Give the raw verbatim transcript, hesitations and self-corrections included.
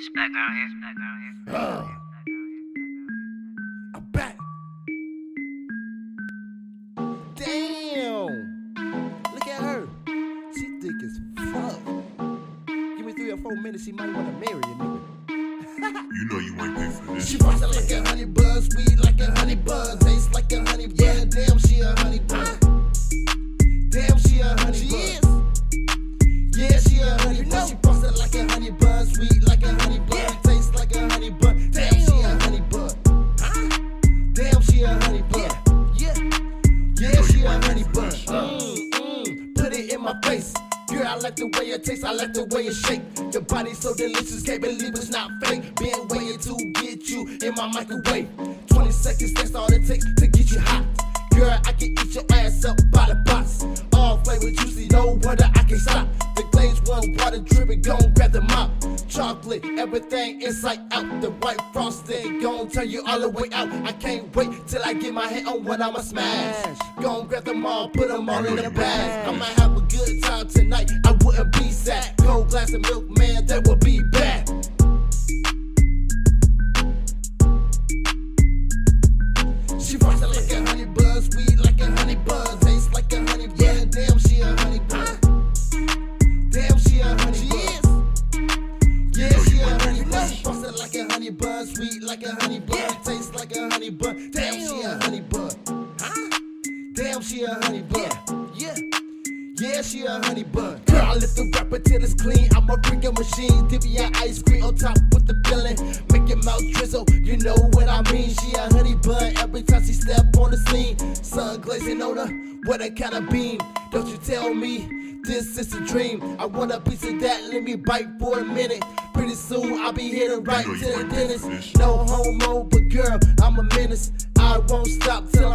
It's back out here, it's back out here. It's back out here. I'm back. Damn. Look at her. She thick as fuck. Give me three or four minutes, she might want to marry a nigga. You know you ain't pay for this. She rocks it like a honey bun, sweet like a honey bun, tastes like a honey bun. Damn, she a honey bun. Damn, she a honey bun. Yeah, she a honey bun. She rocks it like a honey bun, sweet like a honey bun, tastes like a honey bun. Damn, she a honey bun. Damn, she a honey bun. Yeah, yeah, she a honey bun. Mm, mm, put it in my face. Girl, I like the way it tastes, I like the way it shake. Your body so delicious, can't believe it's not fake. Been waiting to get you in my microwave. twenty seconds, that's all it takes to get you hot. Girl, I can eat your ass up by the box. All flavor juicy, no wonder I can't stop. The glaze one water dripping, gon' grab the mop. Chocolate, everything inside out. The white frosting, gon' turn you all the way out. I can't wait till I get my hand on what I'ma smash. Gon' grab them all, put them all in the bag. I'ma have a good time tonight, I wouldn't be sad. Cold glass of milk, man, that would be bad. She rocks it like a honey bun, sweet like a honey bun, tastes like a honey bun. Damn, she a honey bun. Damn, she a honey bun. Yeah, she a honey bun. She rocks it like a honey bun, sweet like a honey bun, tastes like a honey bun. Damn, she a honey bun. Damn, she a honey bun. Yeah. Yeah, she a honey bun. Girl, I lift the rapper till it's clean. I'm a freaking machine. Dip ya ice cream on top with the filling. Make your mouth drizzle, you know what I mean. She a honey bun every time she step on the scene. Sun glazing on her, what a kind of beam. Don't you tell me this is a dream. I want a piece of that, let me bite for a minute. Pretty soon I'll be headed right to the dentist. No homo, but girl, I'm a menace. I won't stop till